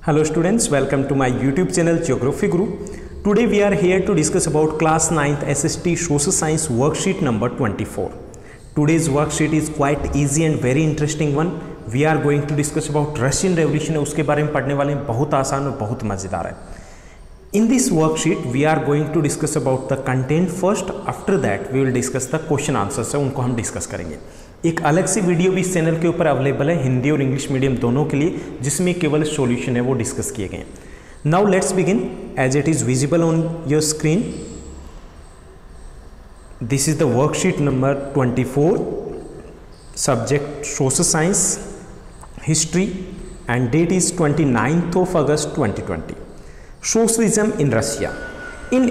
Hello students, welcome to my YouTube channel Geography Guru. Today we are here to discuss about class 9th SST Social Science worksheet number 24. Today's worksheet is quite easy and very interesting one. We are going to discuss about Russian Revolution. उसके बारे में पढ़ने वाले हैं, बहुत आसान और बहुत मज़ेदार है. In this worksheet we are going to discuss about the content first. After that we will discuss the question answers. उनको हम डिस्कस करेंगे. एक अलग से वीडियो भी इस चैनल के ऊपर अवेलेबल है हिंदी और इंग्लिश मीडियम दोनों के लिए, जिसमें केवल सॉल्यूशन है वो डिस्कस किए गए हैं. Now let's begin as it is visible on your screen. This is the worksheet number 24, subject social science history and date is 29th of August 2020. Socialism in Russia. In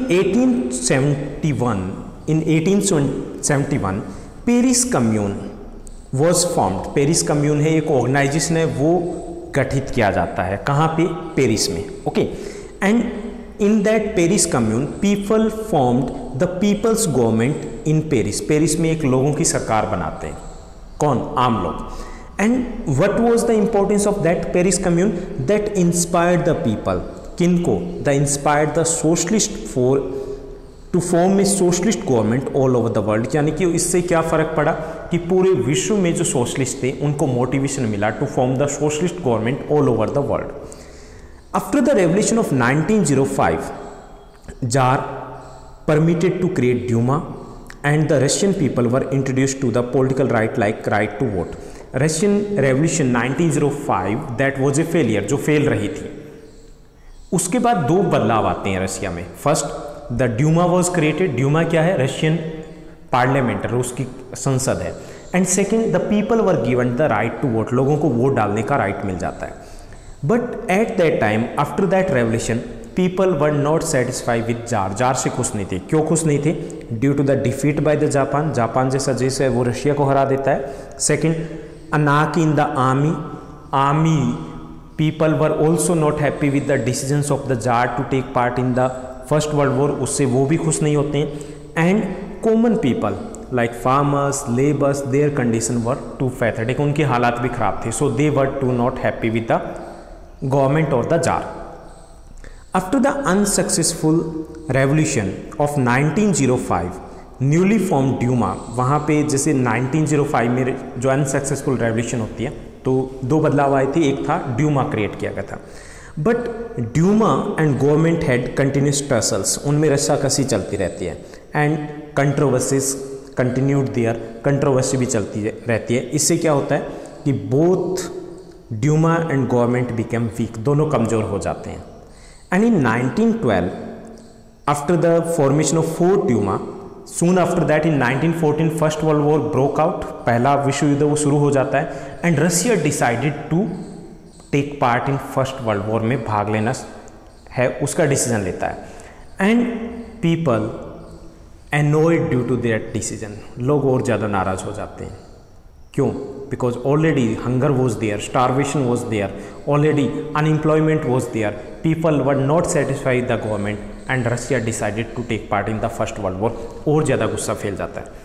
1871 Paris commune was formed. Paris commune है, एक organisation है, वो गठित किया जाता है. कहाँ पे? पेरिस में. Okay. And in that Paris commune people formed the people's government in Paris. Paris में एक लोगों की सरकार बनाते हैं. कौन? आम लोग. And what was the importance of that Paris commune? That inspired the people. किनको? The inspired the socialist for to form a socialist government all over the world. यानी कि इससे क्या फ़र्क पड़ा कि पूरे विश्व में जो सोशलिस्ट थे उनको मोटिवेशन मिला to form the socialist government all over the world. After the revolution of 1905 tsar permitted to create Duma and the Russian people were introduced to the political right like right to vote. Russian revolution 1905 that was a failure, जो fail रही थी. उसके बाद दो बदलाव आते हैं Russia में. First the Duma was created. Duma क्या है? रशियन पार्लियामेंट, रूस की संसद है. And second the people were given the right to vote. लोगों को वोट डालने का राइट मिल जाता है. But at that time after that revolution people were not satisfy with tsar. Tsar से खुश नहीं थे. क्यों खुश नहीं थे? Due to the defeat by the Japan. Japan जैसा देश है वो रशिया को हरा देता है. Second anarchy in the army people were also not happy with the decisions of the tsar to take part in the first world war. उससे वो भी खुश नहीं होते हैं. And common people like farmers, labours, their condition were too pathetic. उनके हालात भी खराब थे. So they were too not happy with the government और the tsar. After the unsuccessful revolution of 1905 newly form Duma. वहाँ पे जैसे 1905 में जो अनसक्सेसफुल रेवोल्यूशन होती है तो दो बदलाव आए थे. एक था ड्यूमा क्रिएट किया गया था. But Duma and government had continuous tussles. उनमें रस्साकसी चलती रहती है. And controversies continued there. Controversy भी चलती रहती है. इससे क्या होता है कि both Duma and government became weak. दोनों कमज़ोर हो जाते हैं. And in 1912 after the formation of fourth Duma, soon after that in 1914 first world war broke out. पहला विश्व युद्ध वो शुरू हो जाता है. And Russia decided to take part in first world war में भाग लेना है, उसका डिसीजन लेता है. And people annoyed due to their decision. लोग और ज़्यादा नाराज़ हो जाते हैं. क्यों? Because already hunger was there, starvation was there, already unemployment was there. People were not satisfied the government and Russia decided to take part in the first world war. और ज़्यादा गुस्सा फैल जाता है.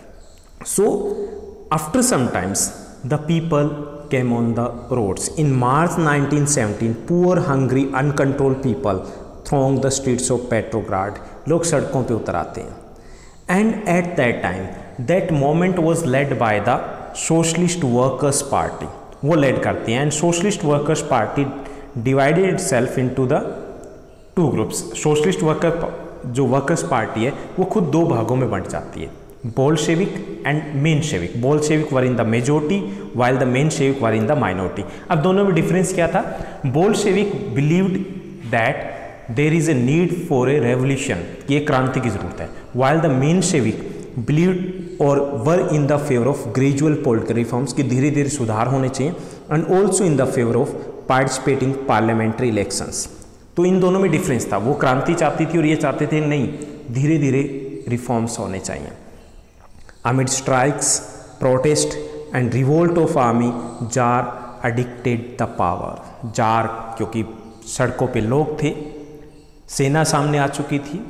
So after some times the people came on the roads. In March 1917, poor, hungry, uncontrolled people thronged the streets of Petrograd. लोग सड़कों पे उतर आते हैं. And at that time, that moment was led by the Socialist Workers Party. वो lead करते हैं. And Socialist Workers Party divided itself into the two groups. Socialist Worker जो Workers Party है वो खुद दो भागों में बंट जाती है. Bolshevik and Menshevik. Bolshevik were in the majority while the Menshevik were in the minority. अब दोनों में डिफरेंस क्या था? Bolshevik believed that there is a need for a revolution. ये क्रांति की जरूरत है. While the Menshevik believed or were in the favor of gradual political reforms कि धीरे धीरे सुधार होने चाहिए. And also in the favor of participating parliamentary elections. तो इन दोनों में डिफरेंस था. वो क्रांति चाहती थी और ये चाहते थे नहीं, धीरे धीरे रिफॉर्म्स होने चाहिए. Amid strikes, protest and revolt of army, tsar addicted the power. Tsar क्योंकि सड़कों पे लोग थे, सेना सामने आ चुकी थी.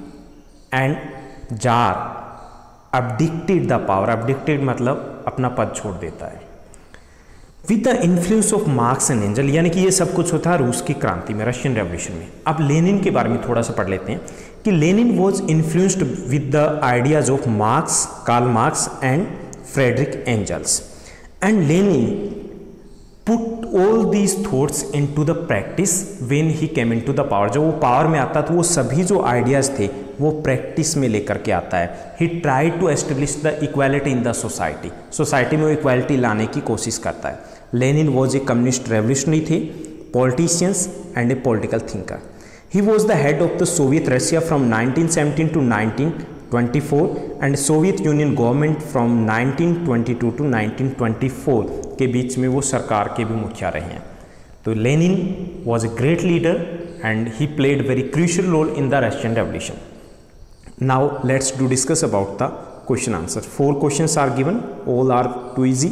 And tsar abdicted the power. abdicted मतलब अपना पद छोड़ देता है. With the influence of Marx and Engel, यानी कि ये सब कुछ होता है रूस की क्रांति में, रशियन रेवोल्यूशन में। अब लेनिन के बारे में थोड़ा सा पढ़ लेते हैं कि Lenin was influenced with the ideas of Marx, Karl Marx and Friedrich Engels, and Lenin put all these thoughts into the practice when he came into the power. जब वो पावर में आता तो वो सभी जो आइडियाज थे वो प्रैक्टिस में लेकर के आता है। He tried to establish the equality in the society, society में वो इक्वालिटी लाने की कोशिश करता है। Lenin was a communist revolutionary थे, politicians and a political thinker. He was the head of the Soviet Russia from 1917 to 1924 and Soviet Union government from 1922 to 1924 के बीच में वो सरकार के भी मुखिया रहे हैं। तो Lenin was a great leader and he played very crucial role in the Russian revolution. Now let's do discuss about the question answer. 4 questions are given, all are too easy.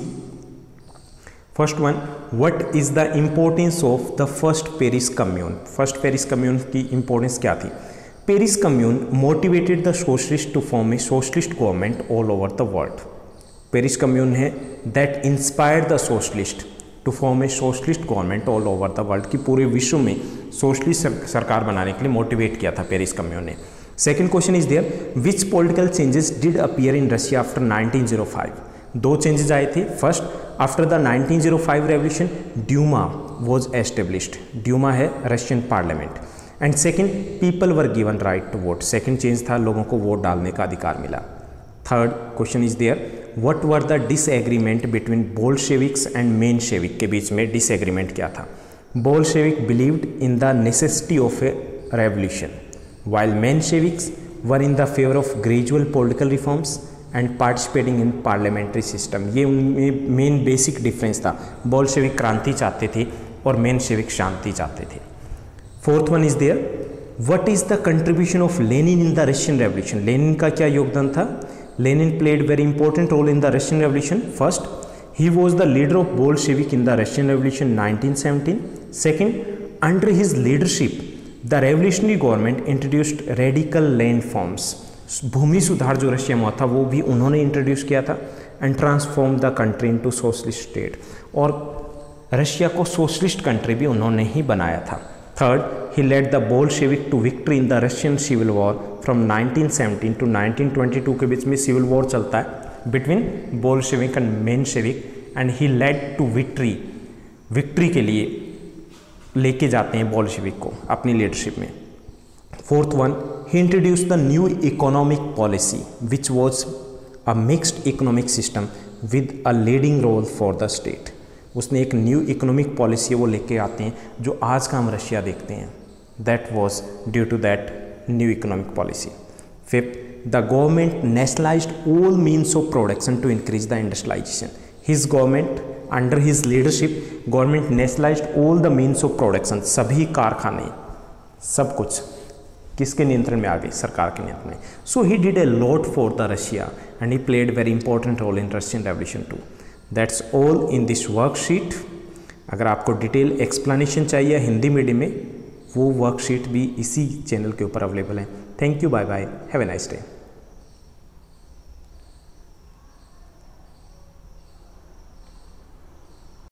First one, what is the importance of the first Paris commune. First Paris commune की importance क्या थी? Paris commune motivated the socialist to form a socialist government all over the world. Paris commune है that inspired the socialist to form a socialist government all over the world, की पूरे विश्व में socialist सरकार बनाने के लिए मोटिवेट किया था पेरिस कम्यून ने। Second question is there, which political changes did appear in Russia after 1905। 2 changes आए थे। First, after the 1905 revolution Duma was established. Duma है Russian parliament. And second, people were given right to vote. Second change था, लोगों को vote डालने का अधिकार मिला। Third question is there, what were the disagreement between Bolsheviks and Menshevik. के बीच में डिसएग्रीमेंट क्या था? Bolshevik believed in the necessity of a revolution while Mensheviks were in the favor of gradual political reforms and participating in parliamentary system। ये उनमें main basic difference था। Bolshevik क्रांति चाहते थे और मेनशेविक शांति चाहते थे। Fourth one is there, what is the contribution of Lenin in the Russian revolution. Lenin का क्या योगदान था? Lenin played very important role in the Russian revolution. First, he was the leader of Bolshevik in the Russian revolution 1917। Second, under his leadership the revolutionary government introduced radical land forms. भूमि सुधार जो Russia में था वो भी उन्होंने introduce किया था। And transform the country into socialist state, और रशिया को सोशलिस्ट कंट्री भी उन्होंने ही बनाया था। Third, he led the Bolshevik to victory in the Russian civil war from 1917 to 1922 के बीच में सिविल वॉर चलता है between Bolshevik and Menshevik, and he led to victory के लिए लेके जाते हैं बोल्शेविक को अपनी लीडरशिप में। Fourth one, he introduce the new economic policy which was a mixed economic system with a leading role for the state. उसने एक न्यू इकोनॉमिक पॉलिसी वो लेके आते हैं जो आज का हम रशिया देखते हैं। That was due to that new economic policy. Fifth, the government nationalised all means of production to increase the industrialisation. His government, under his leadership government nationalised all the means of production. सभी कारखाने, सब कुछ किसके नियंत्रण में आ गए? सरकार के नियंत्रण में। So he did a lot for the Russia and he played very important role in Russian revolution too. That's all in this worksheet. अगर आपको डिटेल एक्सप्लेनेशन चाहिए हिंदी मीडियम में, वो वर्कशीट भी इसी चैनल के ऊपर अवेलेबल है। Thank you, bye bye, have a nice day.